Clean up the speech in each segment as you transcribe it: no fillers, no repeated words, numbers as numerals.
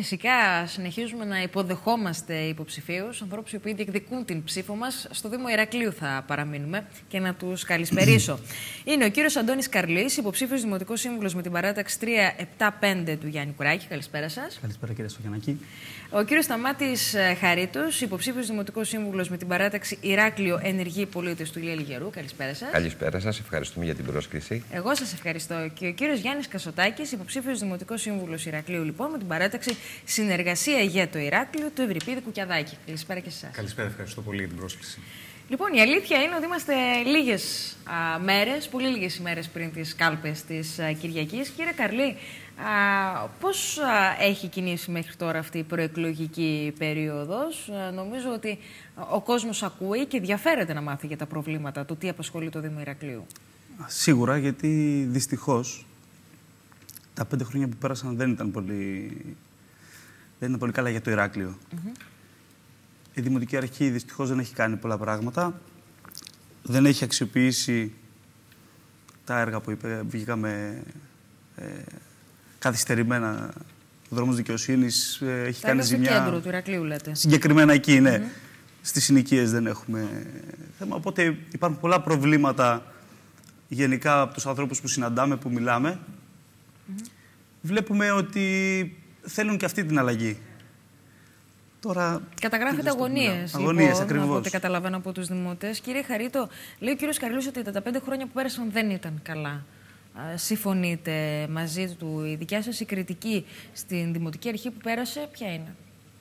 Φυσικά συνεχίζουμε να υποδεχόμαστε υποψηφίους, ανθρώπους οι οποίοι διεκδικούν την ψήφο μας. Στο Δήμο Ηρακλείου θα παραμείνουμε και να τους καλησπερίσω. Είναι ο κύριος Αντώνης Καρλής, υποψήφιος Δημοτικός Σύμβουλος με την παράταξη 375 του Γιάννη Κουράκη. Καλησπέρα σας. Καλησπέρα κύριε Στογιαννάκη. Ο κύριος Σταμάτης Χαρίτος, υποψήφιος Δημοτικός Σύμβουλος με την παράταξη Ηράκλειο Ενεργοί Πολίτες του Ηλία Λιγερού. Καλησπέρα σας. Καλησπέρα σας, ευχαριστούμε για την πρόσκληση. Εγώ σας ευχαριστώ. Και ο κύριος Γιάννης Κασοτάκης, υποψήφιος Δημοτικός Σύμβουλος Ηρακλείου, λοιπόν, με την παράταξη Συνεργασία για το Ηράκλειο του Ευρυπίδη Κουκιαδάκη. Καλησπέρα και σε εσάς. Καλησπέρα, ευχαριστώ πολύ για την πρόσκληση. Λοιπόν, η αλήθεια είναι ότι είμαστε λίγες μέρες, πολύ λίγες ημέρες πριν τις κάλπες της Κυριακής. Κύριε Καρλή, πώς έχει κινήσει μέχρι τώρα αυτή η προεκλογική περίοδος? Νομίζω ότι ο κόσμος ακούει και ενδιαφέρεται να μάθει για τα προβλήματα, το τι απασχολεί το Δήμο Ηρακλείου. Σίγουρα, γιατί δυστυχώς τα 5 χρόνια που πέρασαν δεν ήταν πολύ καλά για το Ηράκλειο. Η Δημοτική Αρχή δυστυχώς δεν έχει κάνει πολλά πράγματα. Δεν έχει αξιοποιήσει τα έργα που βγήκαμε καθυστερημένα. Ο δρόμος δικαιοσύνης έχει κάνει ζημιά. Στο κέντρο του Ηρακλείου, λέτε. Συγκεκριμένα εκεί, ναι. Στις συνοικίες δεν έχουμε θέμα. Οπότε υπάρχουν πολλά προβλήματα γενικά από τους ανθρώπους που συναντάμε, που μιλάμε. Βλέπουμε ότι θέλουν και αυτή την αλλαγή. Τώρα, καταγράφεται αγωνίες, λοιπόν, από ό,τι καταλαβαίνω από τους δημότες. Κύριε Χαρίτο, λέει ο κύριος Καρλούς ότι τα 5 χρόνια που πέρασαν δεν ήταν καλά. Συμφωνείτε μαζί του? Η δικιά σας η κριτική στην Δημοτική Αρχή που πέρασε ποια είναι?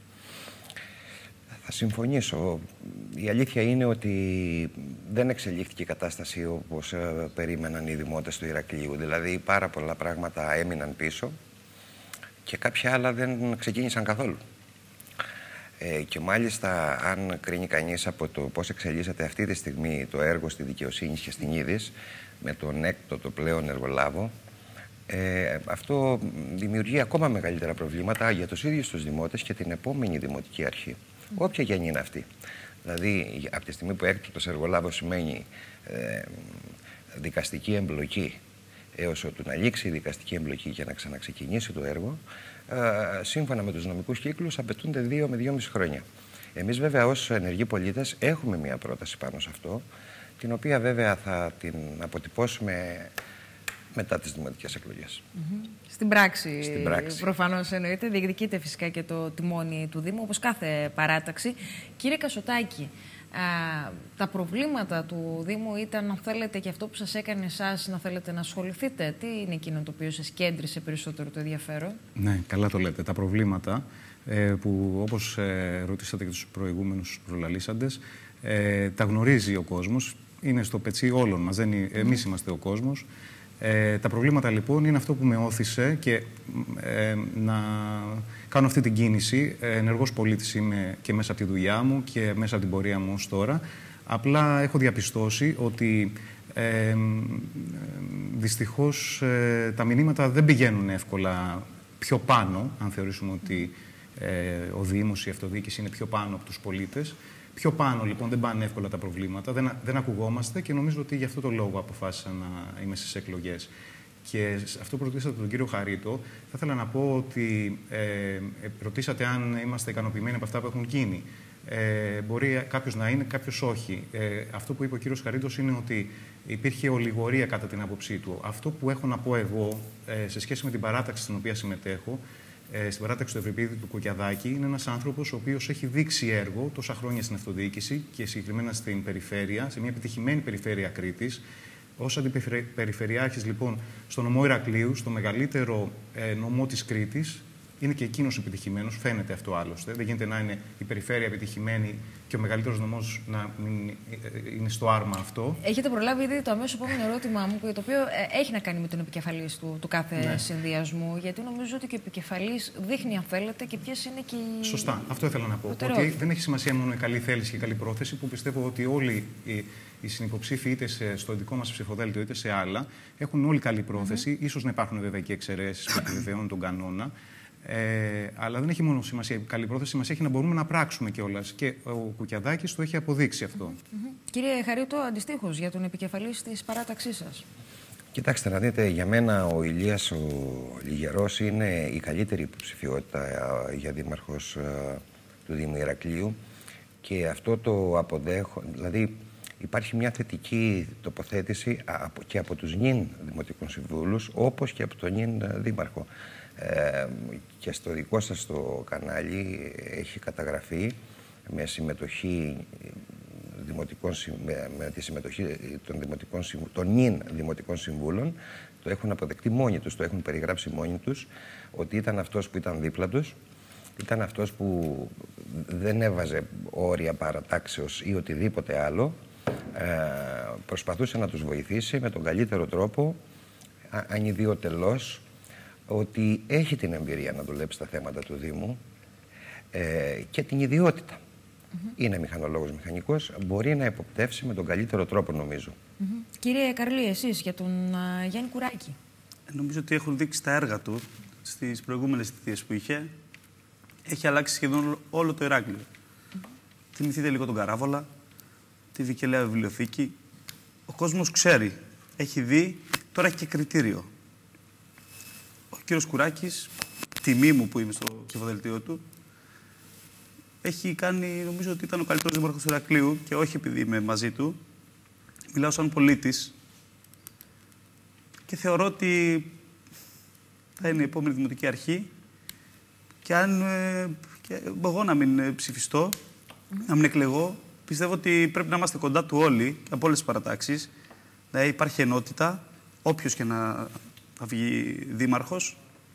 Θα συμφωνήσω. Η αλήθεια είναι ότι δεν εξελίχθηκε η κατάσταση όπως περίμεναν οι δημότες του Ηρακλείου. Δηλαδή πάρα πολλά πράγματα έμειναν πίσω και κάποια άλλα δεν ξεκίνησαν καθόλου. Και μάλιστα, αν κρίνει κανείς από το πώς εξελίσσεται αυτή τη στιγμή το έργο στη δικαιοσύνη και στην Είδης, με τον έκτοτο πλέον εργολάβο, αυτό δημιουργεί ακόμα μεγαλύτερα προβλήματα για τους ίδιους τους δημότες και την επόμενη Δημοτική Αρχή, όποια και αν είναι αυτή. Δηλαδή, από τη στιγμή που έκτοτος εργολάβος σημαίνει δικαστική εμπλοκή, έως ότου να λήξει η δικαστική εμπλοκή και να ξαναξεκινήσει το έργο, σύμφωνα με τους νομικούς κύκλους, απαιτούνται 2 με 2,5 χρόνια. Εμείς βέβαια ως ενεργοί πολίτες έχουμε μια πρόταση πάνω σε αυτό, την οποία βέβαια θα την αποτυπώσουμε μετά τις δημοτικές εκλογές. Στην πράξη, προφανώς εννοείται. Διεκδικείται φυσικά και το τιμόνι του Δήμου, όπως κάθε παράταξη. Κύριε Κασοτάκη, τα προβλήματα του Δήμου ήταν, αν θέλετε, και αυτό που σας έκανε εσάς να θέλετε να ασχοληθείτε. Τι είναι εκείνο το οποίο σας κέντρισε περισσότερο το ενδιαφέρον? Ναι, καλά το λέτε. Τα προβλήματα που, όπως ρωτήσατε και τους προηγούμενους προλαλήσαντες, τα γνωρίζει ο κόσμος. Είναι στο πετσί όλων μας. Εμείς είμαστε ο κόσμος. Τα προβλήματα λοιπόν είναι αυτό που με όθησε και να κάνω αυτή την κίνηση. Ενεργός πολίτης είμαι και μέσα από τη δουλειά μου και μέσα από την πορεία μου ως τώρα. Απλά έχω διαπιστώσει ότι δυστυχώς τα μηνύματα δεν πηγαίνουν εύκολα πιο πάνω, αν θεωρήσουμε ότι ο Δήμος, η αυτοδιοίκηση είναι πιο πάνω από τους πολίτες. Πιο πάνω λοιπόν δεν πάνε εύκολα τα προβλήματα, δεν ακουγόμαστε και νομίζω ότι γι' αυτό το λόγο αποφάσισα να είμαι στις εκλογές. Και αυτό που ρωτήσατε τον κύριο Χαρίτο, θα ήθελα να πω ότι ρωτήσατε αν είμαστε ικανοποιημένοι από αυτά που έχουν γίνει. Μπορεί κάποιος να είναι, κάποιος όχι. Αυτό που είπε ο κύριος Χαρίτος είναι ότι υπήρχε ολιγορία κατά την άποψή του. Αυτό που έχω να πω εγώ σε σχέση με την παράταξη στην οποία συμμετέχω, στην παράταξη του Ευρυπίδη του Κουκιαδάκη, είναι ένας άνθρωπος ο οποίος έχει δείξει έργο τόσα χρόνια στην αυτοδιοίκηση και συγκεκριμένα στην περιφέρεια, σε μια επιτυχημένη περιφέρεια Κρήτης. Ως αντιπεριφερειάρχης, λοιπόν, στο νομό Ηρακλείου, στο μεγαλύτερο νομό της Κρήτης, είναι και εκείνος επιτυχημένος. Φαίνεται αυτό άλλωστε. Δεν γίνεται να είναι η περιφέρεια επιτυχημένη και ο μεγαλύτερος νομός να μην είναι στο άρμα αυτό. Έχετε προλάβει ήδη το αμέσως επόμενο ερώτημά μου, το οποίο έχει να κάνει με τον επικεφαλής του κάθε συνδυασμού. Γιατί νομίζω ότι και ο επικεφαλής δείχνει, αν θέλετε, και ποιες είναι και οι. Σωστά. Αυτό ήθελα να πω. Ότι δεν έχει σημασία μόνο η καλή θέληση και η καλή πρόθεση, που πιστεύω ότι όλοι οι συνυποψήφοι, είτε στο δικό μας ψηφοδέλτιο είτε σε άλλα, έχουν όλοι καλή πρόθεση. Ίσως να υπάρχουν βέβαια και εξαιρέσεις που επιβεβαιώνουν τον κανόνα. Αλλά δεν έχει μόνο σημασία η καλή πρόθεση, σημασία έχει να μπορούμε να πράξουμε κιόλας. Και ο Κουκιαδάκης το έχει αποδείξει αυτό. Κύριε Χαρίτο, αντιστοίχως για τον επικεφαλής της παράταξής σας. Κοιτάξτε να δείτε, για μένα ο Ηλίας ο Λιγερός είναι η καλύτερη υποψηφιότητα για δήμαρχος του Δήμου Ηρακλείου και αυτό το αποδέχω, δηλαδή υπάρχει μια θετική τοποθέτηση και από τους νυν δημοτικούς συμβούλους όπως και από τον νυν δήμαρχο. Και στο δικό σας το κανάλι έχει καταγραφεί με συμμετοχή με τη συμμετοχή των νυν δημοτικών συμβούλων, το έχουν αποδεκτεί μόνοι τους, το έχουν περιγράψει μόνοι τους, ότι ήταν αυτός που ήταν δίπλα τους, ήταν αυτός που δεν έβαζε όρια παρατάξεως ή οτιδήποτε άλλο, προσπαθούσε να τους βοηθήσει με τον καλύτερο τρόπο, ανιδιοτελώς, ότι έχει την εμπειρία να δουλέψει τα θέματα του Δήμου και την ιδιότητα. Είναι μηχανολόγος μηχανικός, μπορεί να εποπτεύσει με τον καλύτερο τρόπο, νομίζω. Κύριε Καρλή, εσείς για τον Γιάννη Κουράκη. Νομίζω ότι έχουν δείξει τα έργα του στις προηγούμενες θητείες που είχε. Έχει αλλάξει σχεδόν όλο το Ηράκλειο. Θυμηθείτε λίγο τον Καράβολα, τη Βικελαία Βιβλιοθήκη. Ο κόσμος ξέρει, έχει δει, τώρα έχει και κριτήριο. Ο κύριος Κουράκης, τιμή μου που είμαι στο ψηφοδελτίο του, έχει κάνει, νομίζω ότι ήταν ο καλύτερος δήμαρχος του Ηρακλείου και όχι επειδή είμαι μαζί του. Μιλάω σαν πολίτης και θεωρώ ότι θα είναι η επόμενη δημοτική αρχή και αν και εγώ να μην ψηφιστώ, να μην εκλεγώ, πιστεύω ότι πρέπει να είμαστε κοντά του όλοι από όλες τις παρατάξεις. Δηλαδή υπάρχει ενότητα, όποιος και να βγει δήμαρχος,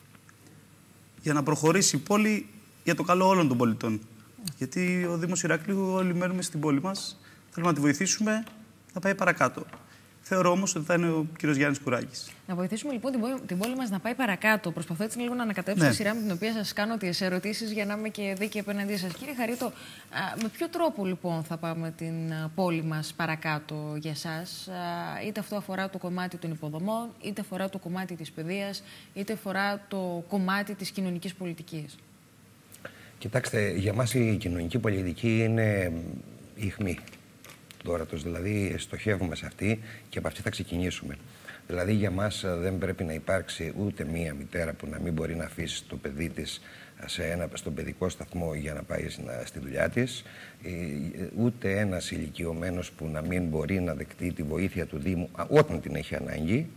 για να προχωρήσει η πόλη για το καλό όλων των πολιτών. Γιατί ο Δήμος Ηρακλείου, όλοι μένουμε στην πόλη μας, θέλουμε να τη βοηθήσουμε να πάει παρακάτω. Θεωρώ όμως ότι θα είναι ο κύριος Γιάννης Κουράκης. Να βοηθήσουμε λοιπόν την πόλη μας να πάει παρακάτω. Προσπαθώ έτσι λίγο να ανακατέψω τη σειρά με την οποία σας κάνω τις ερωτήσεις για να είμαι και δίκαιη απέναντί σας. Κύριε Χαρίτο, με ποιο τρόπο λοιπόν θα πάμε την πόλη μας παρακάτω για εσάς? Είτε αυτό αφορά το κομμάτι των υποδομών, είτε αφορά το κομμάτι της παιδείας, είτε αφορά το κομμάτι της κοινωνικής πολιτικής. Κοιτάξτε, για μας η κοινωνική πολιτική είναι η αιχμή του όρατος. Δηλαδή, στοχεύουμε σε αυτή και από αυτή θα ξεκινήσουμε. Δηλαδή, για μας δεν πρέπει να υπάρξει ούτε μία μητέρα που να μην μπορεί να αφήσει το παιδί της στον παιδικό σταθμό για να πάει στη δουλειά της, ούτε ένας ηλικιωμένος που να μην μπορεί να δεκτεί τη βοήθεια του Δήμου όταν την έχει ανάγκη.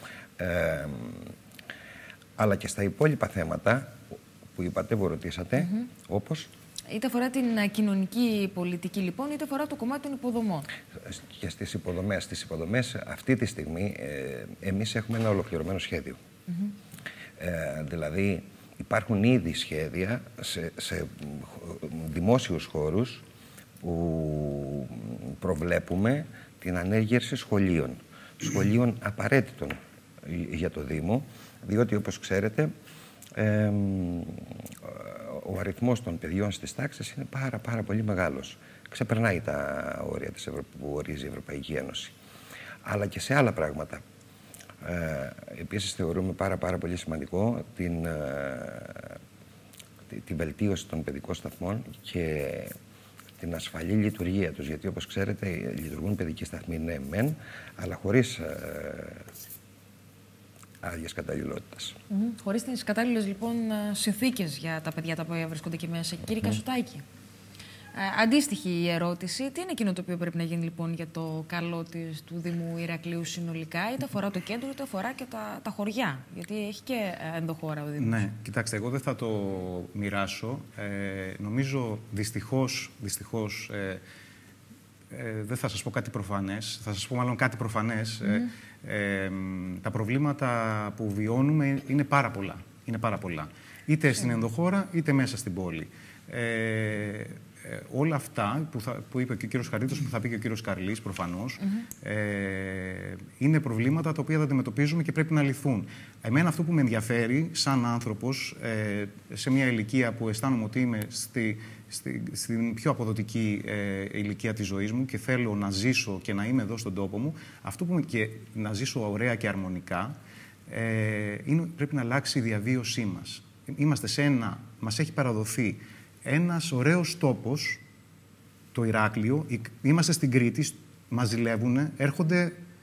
Αλλά και στα υπόλοιπα θέματα που είπατε, που ρωτήσατε, όπως... Είτε αφορά την κοινωνική πολιτική, λοιπόν, είτε αφορά το κομμάτι των υποδομών. Και στις υποδομές αυτή τη στιγμή εμείς έχουμε ένα ολοκληρωμένο σχέδιο. Δηλαδή, υπάρχουν ήδη σχέδια σε δημόσιους χώρους που προβλέπουμε την ανέγερση σχολείων. Σχολείων απαραίτητων για το Δήμο, διότι, όπως ξέρετε, ο αριθμός των παιδιών στις τάξεις είναι πάρα πολύ μεγάλος. Ξεπερνάει τα όρια που ορίζει η Ευρωπαϊκή Ένωση. Αλλά και σε άλλα πράγματα. Επίσης θεωρούμε πάρα πολύ σημαντικό την βελτίωση των παιδικών σταθμών και την ασφαλή λειτουργία τους. Γιατί όπως ξέρετε λειτουργούν παιδικοί σταθμοί, ναι μεν, αλλά χωρίς άδειες καταλληλότητας. Χωρίς τις κατάλληλες λοιπόν συνθήκες για τα παιδιά τα οποία βρίσκονται εκεί μέσα. Κύριε Κασουτάκη, αντίστοιχη η ερώτηση. Τι είναι εκείνο το οποίο πρέπει να γίνει λοιπόν για το καλό του Δήμου Ηρακλείου συνολικά, είτε αφορά το κέντρο, είτε αφορά και τα χωριά? Γιατί έχει και ενδοχώρα ο Δήμος. Ναι, κοιτάξτε, εγώ δεν θα το μοιράσω. Νομίζω δυστυχώς δεν θα σας πω κάτι προφανές, θα σας πω μάλλον κάτι προφανές. Τα προβλήματα που βιώνουμε είναι πάρα πολλά. Είναι πάρα πολλά. Είτε στην ενδοχώρα, είτε μέσα στην πόλη. Όλα αυτά που είπε και ο κύριος Χαρίτος, που θα πει και ο κύριος Καρλής, προφανώς, είναι προβλήματα τα οποία θα αντιμετωπίζουμε και πρέπει να λυθούν. Εμένα αυτό που με ενδιαφέρει, σαν άνθρωπος, σε μια ηλικία που αισθάνομαι ότι είμαι στην πιο αποδοτική ηλικία της ζωής μου και θέλω να ζήσω και να είμαι εδώ στον τόπο μου, αυτό που και να ζήσω ωραία και αρμονικά, πρέπει να αλλάξει η διαβίωσή μας. Είμαστε μας έχει παραδοθεί ένας ωραίος τόπος, το Ηράκλειο. Είμαστε στην Κρήτη, μας ζηλεύουνε, έρχονται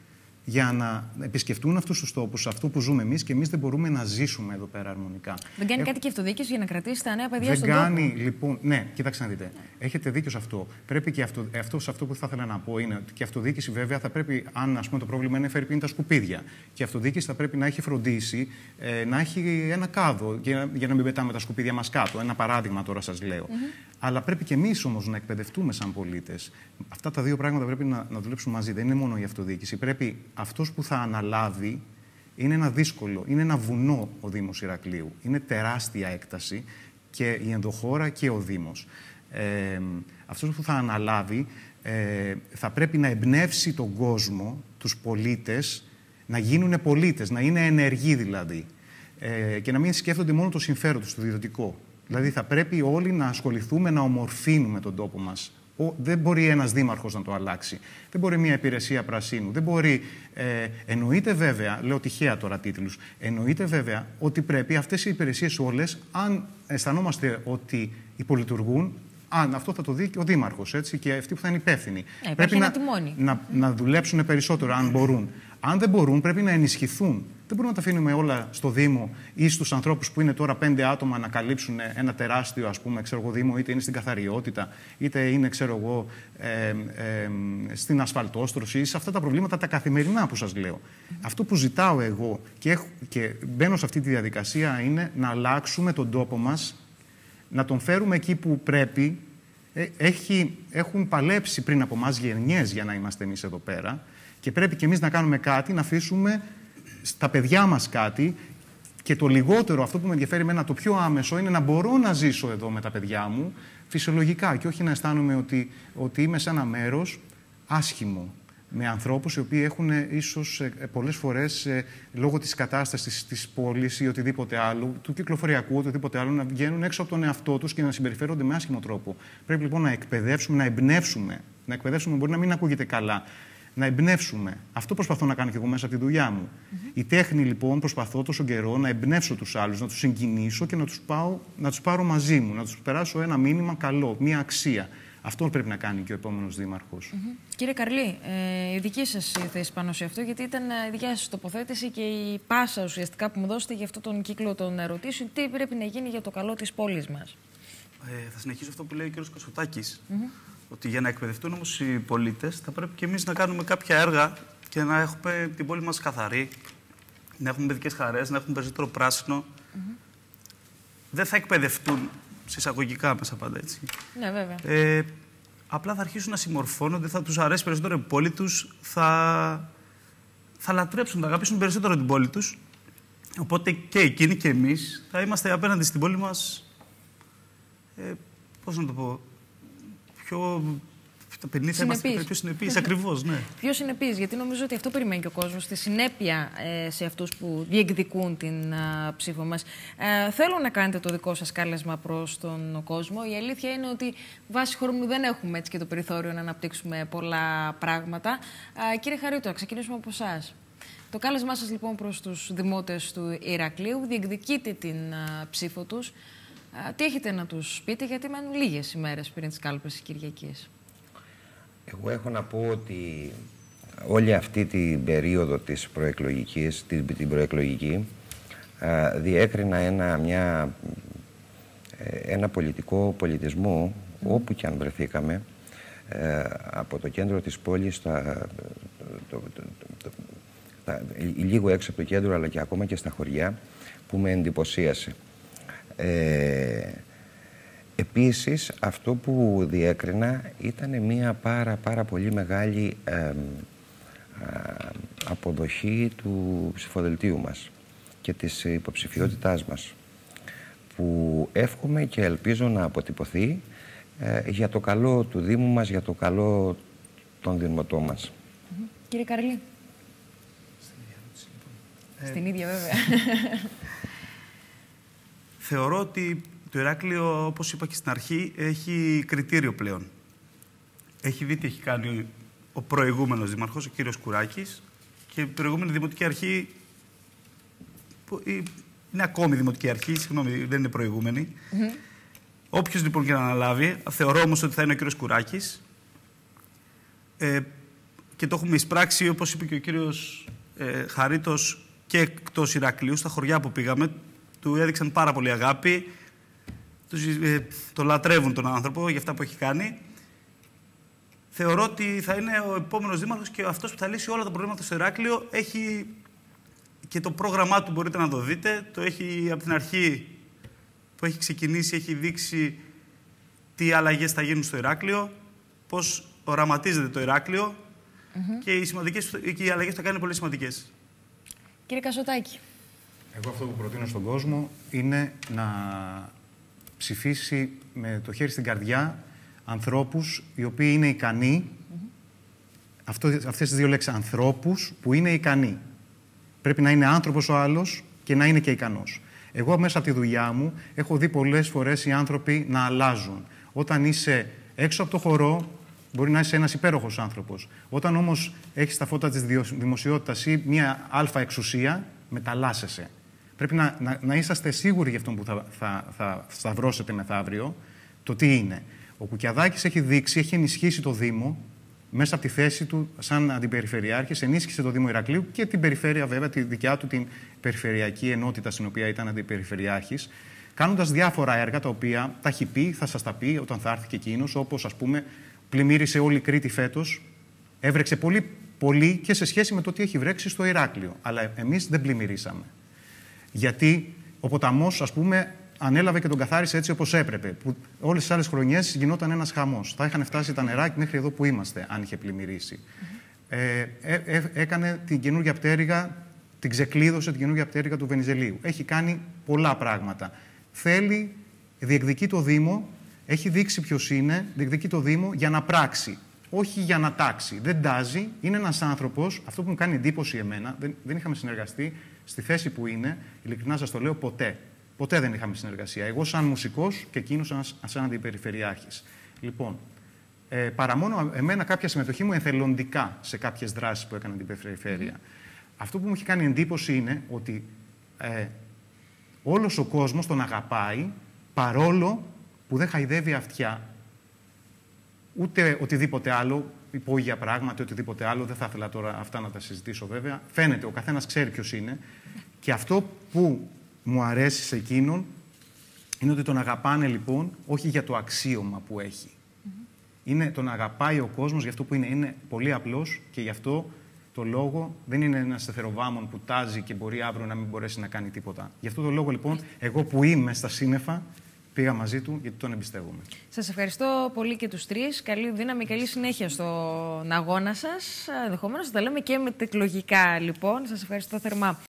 για να επισκεφτούν αυτούς τους τόπους, αυτό που ζούμε εμείς, και εμείς δεν μπορούμε να ζήσουμε εδώ πέρα αρμονικά. Δεν κάνει κάτι και η αυτοδιοίκηση για να κρατήσει τα νέα παιδιά δεν στον κάνει, τόπο? λοιπόν. Ναι, κοιτάξτε να δείτε. Έχετε δίκιο σε αυτό. Πρέπει και αυτό που θα ήθελα να πω είναι ότι και η αυτοδιοίκηση, βέβαια, θα πρέπει, αν ας πούμε, το πρόβλημα είναι φέρει τα σκουπίδια, και η αυτοδιοίκηση θα πρέπει να έχει φροντίσει να έχει ένα κάδο για να μην πετάμε τα σκουπίδια μας κάτω. Ένα παράδειγμα τώρα σας λέω. Αλλά πρέπει και εμείς όμως να εκπαιδευτούμε σαν πολίτες. Αυτά τα δύο πράγματα πρέπει να δουλέψουν μαζί. Δεν είναι μόνο η αυτοδιοίκηση. Πρέπει αυτός που θα αναλάβει. Είναι ένα δύσκολο, είναι ένα βουνό ο Δήμος Ηρακλείου. Είναι τεράστια έκταση και η ενδοχώρα και ο Δήμος. Αυτός που θα αναλάβει θα πρέπει να εμπνεύσει τον κόσμο, τους πολίτες, να γίνουν πολίτες, να είναι ενεργοί δηλαδή. Και να μην σκέφτονται μόνο το συμφέρον τους, το ιδιωτικό. Δηλαδή θα πρέπει όλοι να ασχοληθούμε, να ομορφύνουμε τον τόπο μας. Δεν μπορεί ένας δήμαρχος να το αλλάξει. Δεν μπορεί μια υπηρεσία πρασίνου. Δεν μπορεί. Εννοείται βέβαια, λέω τυχαία τώρα τίτλους, εννοείται βέβαια ότι πρέπει αυτές οι υπηρεσίες όλες, αν αισθανόμαστε ότι υπολειτουργούν, αυτό θα το δει και ο δήμαρχος, έτσι, και αυτοί που θα είναι υπεύθυνοι. Πρέπει να δουλέψουν περισσότερο, αν μπορούν. Αν δεν μπορούν, πρέπει να ενισχυθούν. Δεν μπορούμε να τα αφήνουμε όλα στο Δήμο ή στους ανθρώπους που είναι τώρα 5 άτομα να καλύψουν ένα τεράστιο, ας πούμε, Δήμο, είτε είναι στην καθαριότητα, είτε είναι, στην ασφαλτόστρωση, σε αυτά τα προβλήματα τα καθημερινά που σας λέω. Αυτό που ζητάω εγώ και μπαίνω σε αυτή τη διαδικασία είναι να αλλάξουμε τον τόπο μας, να τον φέρουμε εκεί που πρέπει. Έχουν παλέψει πριν από εμάς γενιές για να είμαστε εμείς εδώ πέρα, και πρέπει και εμείς να κάνουμε κάτι, να αφήσουμε στα παιδιά μας κάτι. Και το λιγότερο, αυτό που με ενδιαφέρει εμένα, το πιο άμεσο, είναι να μπορώ να ζήσω εδώ με τα παιδιά μου φυσιολογικά και όχι να αισθάνομαι ότι είμαι σε ένα μέρος άσχημο, με ανθρώπους οι οποίοι έχουν ίσως πολλές φορές λόγω της κατάστασης της πόλης ή οτιδήποτε άλλο, του κυκλοφοριακού, οτιδήποτε άλλο, να βγαίνουν έξω από τον εαυτό τους και να συμπεριφέρονται με άσχημο τρόπο. Πρέπει λοιπόν να εκπαιδεύσουμε, να εμπνεύσουμε. Να εκπαιδεύσουμε, μπορεί να μην ακούγεται καλά. Να εμπνεύσουμε. Αυτό προσπαθώ να κάνω και εγώ μέσα από τη δουλειά μου. Η τέχνη, λοιπόν, προσπαθώ τόσο καιρό να εμπνεύσω τους άλλους, να τους συγκινήσω και να τους πάρω μαζί μου, να τους περάσω ένα μήνυμα καλό, μία αξία. Αυτό πρέπει να κάνει και ο επόμενος δήμαρχος. Κύριε Καρλή, η δική σας θέση πάνω σε αυτό, γιατί ήταν η δικιά σας τοποθέτηση και η πάσα ουσιαστικά που μου δώσετε για αυτόν τον κύκλο των ερωτήσεων, τι πρέπει να γίνει για το καλό της πόλης μας. Θα συνεχίσω αυτό που λέει ο κ. Κασοτάκης. Ότι για να εκπαιδευτούν όμως οι πολίτες θα πρέπει και εμείς να κάνουμε κάποια έργα και να έχουμε την πόλη μας καθαρή, να έχουμε παιδικές χαρές, να έχουμε περισσότερο πράσινο. Δεν θα εκπαιδευτούν συσσαγωγικά μέσα πάντα, έτσι. Ναι, βέβαια. Απλά θα αρχίσουν να συμμορφώνονται, θα τους αρέσει περισσότερο η πόλη τους, θα λατρέψουν, θα αγαπήσουν περισσότερο την πόλη τους. Οπότε και εκείνοι και εμείς θα είμαστε απέναντι στην πόλη μας, πώς να το πω, πιο συνεπείς, ακριβώς, ναι. Πιο συνεπείς, γιατί νομίζω ότι αυτό περιμένει και ο κόσμος, τη συνέπεια σε αυτούς που διεκδικούν την ψήφο μας. Θέλω να κάνετε το δικό σας κάλεσμα προς τον κόσμο. Η αλήθεια είναι ότι βάσει χρόνου δεν έχουμε έτσι και το περιθώριο να αναπτύξουμε πολλά πράγματα. Κύριε Χαρίτο, να ξεκινήσουμε από εσάς. Το κάλεσμά σας λοιπόν προς τους δημότες του Ηρακλείου, διεκδικείτε την ψήφο τους. Τι έχετε να τους πείτε, γιατί μένουν λίγες ημέρες πριν τις κάλπες της Κυριακής. Εγώ έχω να πω ότι όλη αυτή την περίοδο της προεκλογικής, την προεκλογική, διέκρινα ένα πολιτικό πολιτισμό, όπου και αν βρεθήκαμε, από το κέντρο της πόλης, λίγο έξω από το κέντρο, αλλά και ακόμα και στα χωριά, που με εντυπωσίασε. Επίσης, αυτό που διέκρινα ήταν μια πάρα πολύ μεγάλη αποδοχή του ψηφοδελτίου μας και της υποψηφιότητάς μας, που εύχομαι και ελπίζω να αποτυπωθεί για το καλό του Δήμου μας, για το καλό των δημοτών μας. Κύριε Καρλή. Στην ίδια βέβαια. Θεωρώ ότι το Ηράκλειο, όπως είπα και στην αρχή, έχει κριτήριο πλέον. Έχει δει τι έχει κάνει ο προηγούμενος δήμαρχος, ο κύριος Κουράκης, και η προηγούμενη δημοτική αρχή, που είναι ακόμη δημοτική αρχή, συγγνώμη, δεν είναι προηγούμενη. Όποιος λοιπόν και να αναλάβει, θεωρώ όμως ότι θα είναι ο κύριος Κουράκης. και το έχουμε εισπράξει, όπως είπε και ο κύριος Χαρίτος, και εκτός Ηρακλείου, στα χωριά που πήγαμε. Του έδειξαν πάρα πολύ αγάπη. Το λατρεύουν τον άνθρωπο για αυτά που έχει κάνει. Θεωρώ ότι θα είναι ο επόμενος δήμαρχος και αυτός που θα λύσει όλα τα προβλήματα στο Ηράκλειο. Έχει και το πρόγραμμά του, μπορείτε να το δείτε. Το έχει από την αρχή που έχει ξεκινήσει, έχει δείξει τι αλλαγές θα γίνουν στο Ηράκλειο, πώς οραματίζεται το Ηράκλειο και οι αλλαγές θα κάνουν πολύ σημαντικές. Κύριε Κασωτάκη. Εγώ αυτό που προτείνω στον κόσμο είναι να ψηφίσει με το χέρι στην καρδιά ανθρώπους οι οποίοι είναι ικανοί, αυτές τις δύο λέξεις, ανθρώπους που είναι ικανοί. Πρέπει να είναι άνθρωπος ο άλλος και να είναι και ικανός. Εγώ μέσα από τη δουλειά μου έχω δει πολλές φορές οι άνθρωποι να αλλάζουν. Όταν είσαι έξω από το χορό, μπορεί να είσαι ένας υπέροχος άνθρωπος. Όταν όμως έχεις τα φώτα της δημοσιότητας ή μια αλφα εξουσία, μεταλλάσσεσαι. Πρέπει να είσαστε σίγουροι για αυτό που θα σταυρώσετε μεθαύριο, το τι είναι. Ο Κουκιαδάκης έχει δείξει, έχει ενισχύσει το Δήμο μέσα από τη θέση του σαν αντιπεριφερειάρχης, ενίσχυσε το Δήμο Ηρακλείου και την περιφέρεια, βέβαια, τη δικιά του την περιφερειακή ενότητα στην οποία ήταν αντιπεριφερειάρχης, κάνοντας διάφορα έργα τα οποία τα έχει πει, θα σας τα πει όταν θα έρθει και εκείνος, όπως ας πούμε πλημμύρισε όλη η Κρήτη φέτος, έβρεξε πολύ και σε σχέση με το τι έχει βρέξει στο Ηράκλειο. Αλλά εμείς δεν πλημμυρίσαμε. Γιατί ο ποταμός, ας πούμε, ανέλαβε και τον καθάρισε έτσι όπως έπρεπε. Που όλες τις άλλες χρονιές γινόταν ένας χαμός. Θα είχαν φτάσει τα νερά μέχρι εδώ που είμαστε, αν είχε πλημμυρίσει. Έκανε την καινούργια πτέρυγα, την ξεκλείδωσε την καινούργια πτέρυγα του Βενιζελίου. Έχει κάνει πολλά πράγματα. Διεκδικεί το Δήμο, έχει δείξει ποιος είναι, διεκδικεί το Δήμο για να πράξει. Όχι για να τάξει. Δεν τάζει. Είναι ένας άνθρωπος, αυτό που μου κάνει εντύπωση εμένα, δεν είχαμε συνεργαστεί στη θέση που είναι, ειλικρινά σας το λέω, ποτέ. Ποτέ δεν είχαμε συνεργασία. Εγώ σαν μουσικός και εκείνος σαν αντιπεριφερειάρχης. Λοιπόν, παρά μόνο εμένα κάποια συμμετοχή μου εθελοντικά σε κάποιες δράσεις που έκανα την περιφέρεια. Αυτό που μου έχει κάνει εντύπωση είναι ότι όλος ο κόσμος τον αγαπάει, παρόλο που δεν χαϊδεύει αυτιά, ούτε οτιδήποτε άλλο, υπόγεια πράγματα, οτιδήποτε άλλο. Δεν θα ήθελα τώρα αυτά να τα συζητήσω βέβαια. Φαίνεται, ο καθένας ξέρει ποιος είναι. Και αυτό που μου αρέσει σε εκείνον είναι ότι τον αγαπάνε λοιπόν όχι για το αξίωμα που έχει. Είναι, τον αγαπάει ο κόσμος για αυτό που είναι. Είναι πολύ απλός και γι' αυτό το λόγο δεν είναι ένας στεθεροβάμων που τάζει και μπορεί αύριο να μην μπορέσει να κάνει τίποτα. Γι' αυτό το λόγο λοιπόν, εγώ που είμαι στα σύννεφα, πήγα μαζί του γιατί τον εμπιστεύομαι. Σας ευχαριστώ πολύ και τους τρεις. Καλή δύναμη, καλή συνέχεια στον αγώνα σας. Ενδεχομένως θα τα λέμε και μετεκλογικά λοιπόν. Σας ευχαριστώ θερμά.